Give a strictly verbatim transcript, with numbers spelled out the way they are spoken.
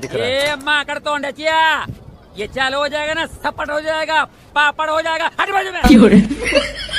दिख रहा है। ए माकड़ तोंडचिया, ये चालू हो जाएगा ना सपट हो जाएगा, पापड़ हो जाएगा, हट बाजू में।